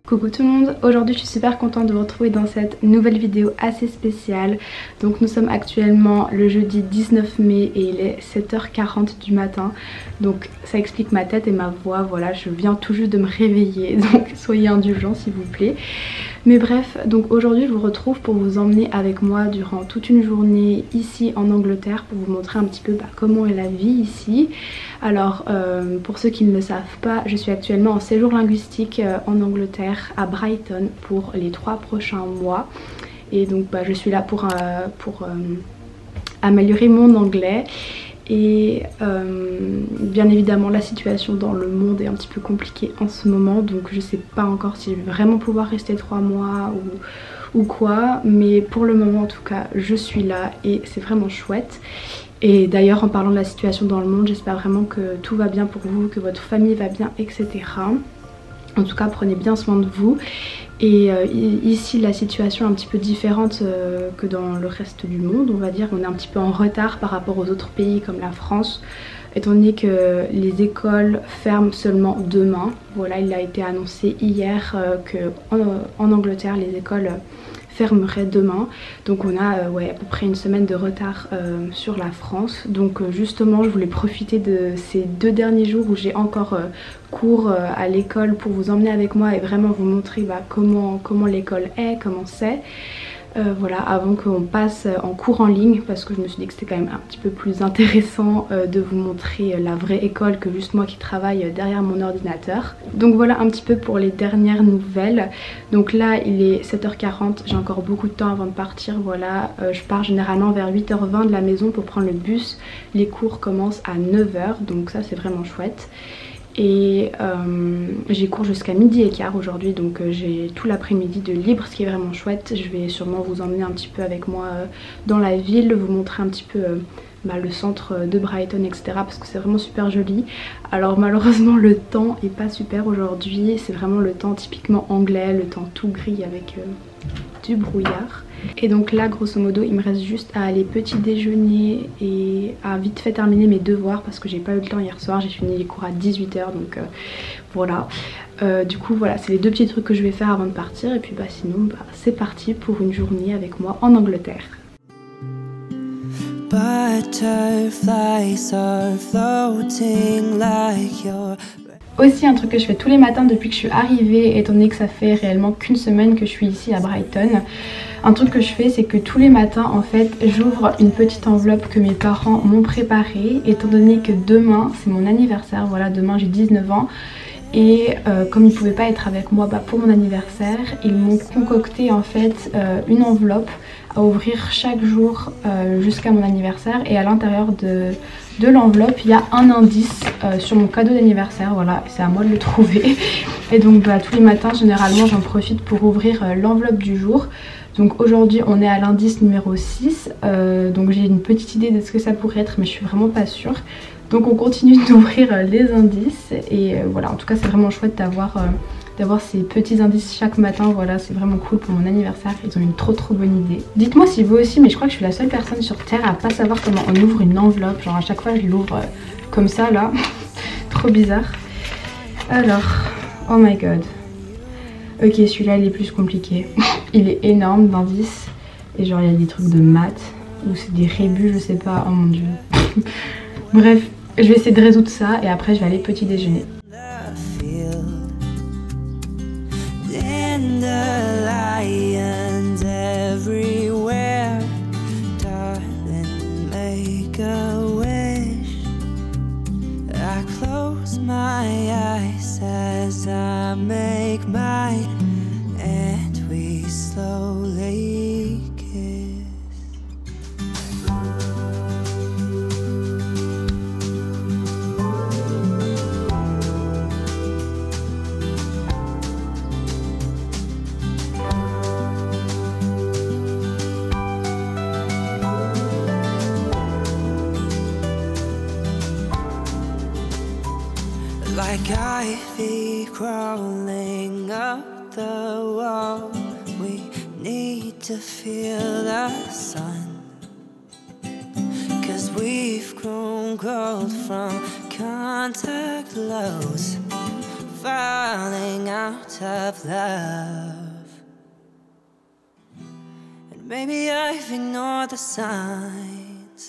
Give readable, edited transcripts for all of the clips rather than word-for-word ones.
Coucou tout le monde, aujourd'hui je suis super contente de vous retrouver dans cette nouvelle vidéo assez spéciale. Donc nous sommes actuellement le jeudi 19 mai et il est 7h40 du matin. Donc ça explique ma tête et ma voix, voilà, je viens tout juste de me réveiller, donc soyez indulgents s'il vous plaît. Mais bref, donc aujourd'hui je vous retrouve pour vous emmener avec moi durant toute une journée ici en Angleterre pour vous montrer un petit peu comment est la vie ici. Alors pour ceux qui ne le savent pas, je suis actuellement en séjour linguistique en Angleterre à Brighton pour les 3 prochains mois. Et donc je suis là pour améliorer mon anglais. Et bien évidemment la situation dans le monde est un petit peu compliquée en ce moment, donc je sais pas encore si je vais vraiment pouvoir rester 3 mois ou quoi, mais pour le moment en tout cas je suis là et c'est vraiment chouette. Et d'ailleurs en parlant de la situation dans le monde, j'espère vraiment que tout va bien pour vous, que votre famille va bien, etc. En tout cas prenez bien soin de vous. Et ici la situation est un petit peu différente que dans le reste du monde, on va dire. On est un petit peu en retard par rapport aux autres pays comme la France, étant donné que les écoles ferment seulement demain. Voilà, il a été annoncé hier qu'en Angleterre les écoles fermerait demain, donc on a à peu près une semaine de retard sur la France. Donc justement je voulais profiter de ces 2 derniers jours où j'ai encore cours à l'école pour vous emmener avec moi et vraiment vous montrer comment l'école est, comment c'est. Voilà, avant qu'on passe en cours en ligne, parce que je me suis dit que c'était quand même un petit peu plus intéressant de vous montrer la vraie école que juste moi qui travaille derrière mon ordinateur. Donc voilà un petit peu pour les dernières nouvelles. Donc là il est 7h40, j'ai encore beaucoup de temps avant de partir. Voilà, je pars généralement vers 8h20 de la maison pour prendre le bus. Les cours commencent à 9h, donc ça c'est vraiment chouette. Et j'ai cours jusqu'à 12h15 aujourd'hui, donc j'ai tout l'après-midi de libre, ce qui est vraiment chouette. Je vais sûrement vous emmener un petit peu avec moi dans la ville, vous montrer un petit peu le centre de Brighton, etc. parce que c'est vraiment super joli. Alors malheureusement le temps est pas super aujourd'hui, c'est vraiment le temps typiquement anglais, le temps tout gris avec du brouillard. Et donc là grosso modo il me reste juste à aller petit déjeuner et à vite fait terminer mes devoirs parce que j'ai pas eu le temps hier soir, j'ai fini les cours à 18h, donc voilà. Du coup voilà, c'est les 2 petits trucs que je vais faire avant de partir et puis sinon c'est parti pour une journée avec moi en Angleterre. Butterflies are floating like your... Aussi un truc que je fais tous les matins depuis que je suis arrivée, étant donné que ça fait réellement qu'une semaine que je suis ici à Brighton. Un truc que je fais, c'est que tous les matins en fait j'ouvre une petite enveloppe que mes parents m'ont préparée, étant donné que demain c'est mon anniversaire. Voilà, demain j'ai 19 ans. Et comme ils ne pouvaient pas être avec moi pour mon anniversaire, ils m'ont concocté en fait une enveloppe à ouvrir chaque jour jusqu'à mon anniversaire. Et à l'intérieur de l'enveloppe il y a un indice sur mon cadeau d'anniversaire. Voilà, c'est à moi de le trouver. Et donc tous les matins généralement j'en profite pour ouvrir l'enveloppe du jour. Donc aujourd'hui on est à l'indice numéro 6, donc j'ai une petite idée de ce que ça pourrait être mais je suis vraiment pas sûre. Donc on continue d'ouvrir les indices et voilà, en tout cas c'est vraiment chouette d'avoir ces petits indices chaque matin. Voilà, c'est vraiment cool pour mon anniversaire, ils ont une trop bonne idée. Dites-moi si vous aussi, mais je crois que je suis la seule personne sur terre à pas savoir comment on ouvre une enveloppe. Genre à chaque fois je l'ouvre comme ça là, trop bizarre. Alors, oh my god. Ok, celui-là il est plus compliqué. Il est énorme d'indices et genre il y a des trucs de maths ou c'est des rébus, je sais pas, oh mon dieu. Bref, je vais essayer de résoudre ça et après je vais aller petit déjeuner. Like ivy crawling up the wall, we need to feel the sun, 'cause we've grown cold from contact lows. falling out of love. And maybe I've ignored the signs.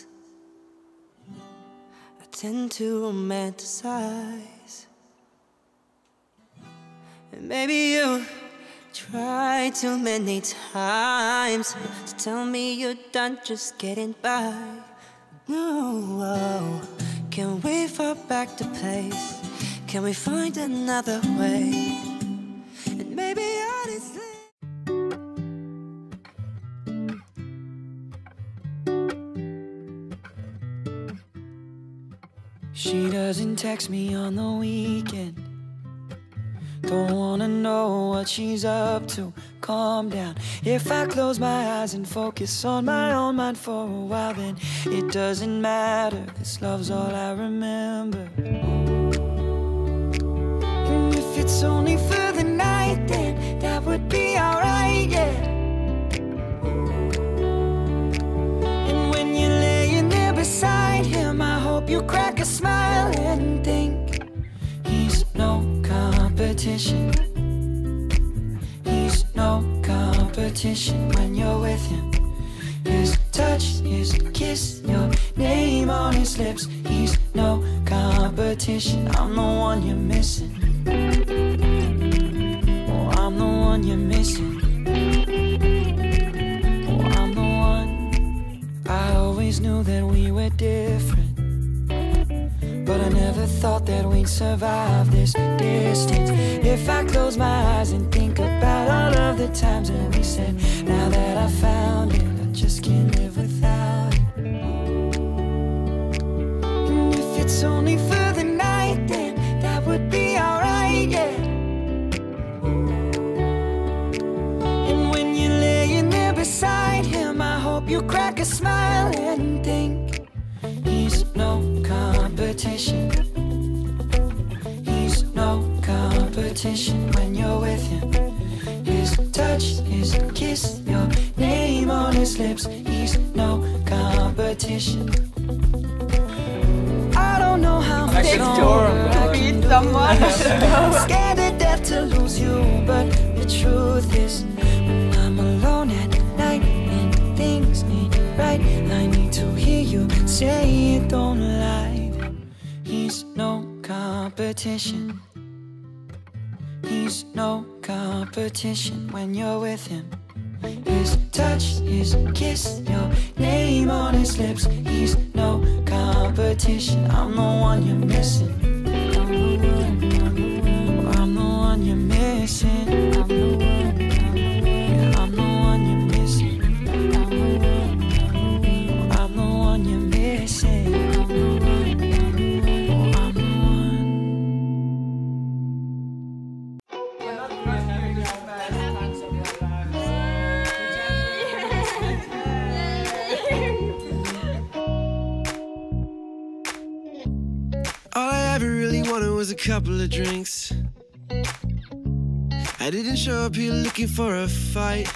I tend to romanticize. And maybe you tried too many times to tell me you're done just getting by. No, can we fall back to place? Can we find another way? And maybe honestly, she doesn't text me on the weekend. Don't wanna know what she's up to. Calm down. If I close my eyes and focus on my own mind for a while, then it doesn't matter. This love's all I remember. And if it's only for the night, then that would be alright, yeah. And when you're laying there beside him, I hope you crack a smile and think he's no competition. He's no competition when you're with him. His touch, his kiss, your name on his lips. He's no competition. I'm the one you're missing. Oh, I'm the one you're missing. Oh, I'm the one. I always knew that we were different, but I never thought that we'd survive this distance. If I close my eyes and think about all of the times that we said, now that I found it, I just can't live without it. And if it's only for the night, then that would be alright, yeah. And when you're laying there beside him, I hope you crack a smile and think he's no competition. He's no competition when you're with him. His touch, his kiss, your name on his lips. He's no competition. I don't know how much longer I can do this. I'm scared to death to lose you, but the truth is, when I'm alone at night and things ain't right, I need to hear you say it, don't lie. He's no competition. He's no competition when you're with him. His touch, his kiss, your name on his lips. He's no competition. I'm the one you're missing. I'm the one you're missing. I'm the one. Yeah, I'm the one you're missing. I'm the one you're missing. I'm the one. All I ever really wanted was a couple of drinks. I didn't show up here looking for a fight.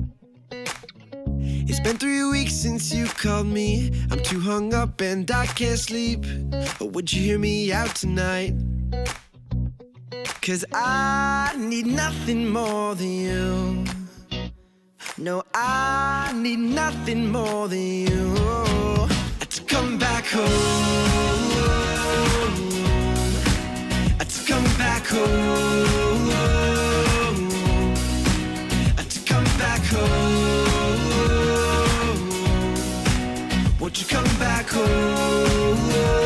It's been 3 weeks since you called me. I'm too hung up and I can't sleep. Or would you hear me out tonight? Cause I need nothing more than you. No, I need nothing more than you. To come back home. To come back home. To come back home. Won't you come back home?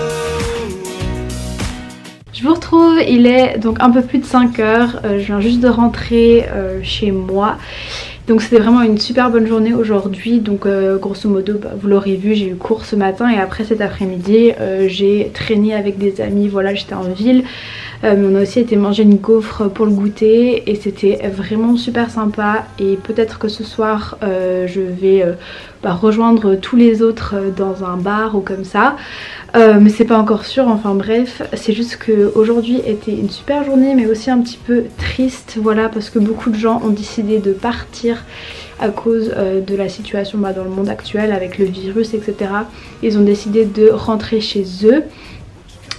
Je vous retrouve, il est donc un peu plus de 5 heures, je viens juste de rentrer chez moi. Donc c'était vraiment une super bonne journée aujourd'hui. Donc grosso modo vous l'aurez vu, j'ai eu cours ce matin et après cet après-midi j'ai traîné avec des amis. Voilà, j'étais en ville. On a aussi été manger une gaufre pour le goûter et c'était vraiment super sympa. Et peut-être que ce soir je vais rejoindre tous les autres dans un bar ou comme ça. Mais c'est pas encore sûr, enfin bref, c'est juste que aujourd'hui était une super journée mais aussi un petit peu triste, voilà, parce que beaucoup de gens ont décidé de partir à cause de la situation dans le monde actuel avec le virus, etc. Ils ont décidé de rentrer chez eux.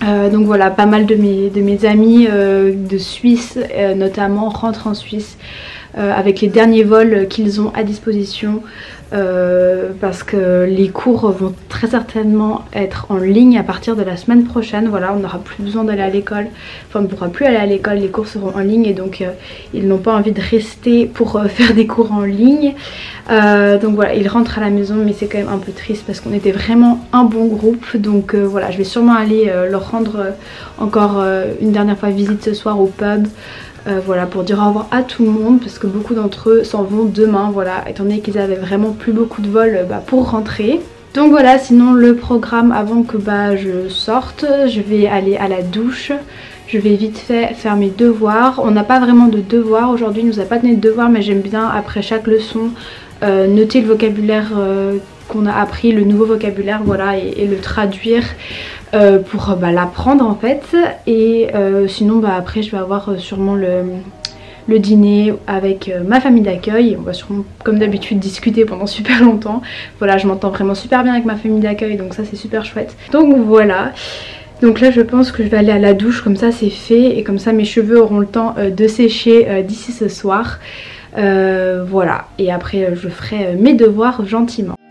Donc voilà, pas mal de mes amis de Suisse notamment rentrent en Suisse avec les derniers vols qu'ils ont à disposition parce que les cours vont très certainement être en ligne à partir de la semaine prochaine. Voilà, on n'aura plus besoin d'aller à l'école, enfin on ne pourra plus aller à l'école, les cours seront en ligne et donc ils n'ont pas envie de rester pour faire des cours en ligne. Donc voilà, ils rentrent à la maison mais c'est quand même un peu triste parce qu'on était vraiment un bon groupe. Donc voilà, je vais sûrement aller leur rendre encore une dernière fois visite ce soir au pub. Voilà, pour dire au revoir à tout le monde parce que beaucoup d'entre eux s'en vont demain, voilà, étant donné qu'ils avaient vraiment plus beaucoup de vols pour rentrer. Donc voilà, sinon le programme avant que je sorte, je vais aller à la douche, je vais vite fait faire mes devoirs. On n'a pas vraiment de devoirs aujourd'hui, il nous a pas donné de devoirs mais j'aime bien après chaque leçon noter le vocabulaire qu'on a appris, le nouveau vocabulaire, voilà, et le traduire pour l'apprendre en fait. Et sinon après je vais avoir sûrement le dîner avec ma famille d'accueil. On va sûrement comme d'habitude discuter pendant super longtemps. Voilà, je m'entends vraiment super bien avec ma famille d'accueil donc ça c'est super chouette. Donc voilà. Donc là je pense que je vais aller à la douche, comme ça c'est fait et comme ça mes cheveux auront le temps de sécher d'ici ce soir. Voilà, et après je ferai mes devoirs gentiment.